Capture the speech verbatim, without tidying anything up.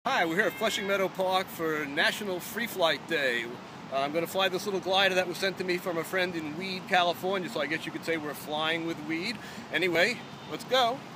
Hi, we're here at Flushing Meadow Park for National Free Flight Day. Uh, I'm going to fly this little glider that was sent to me from a friend in Weed, California, so I guess you could say we're flying with weed. Anyway, let's go.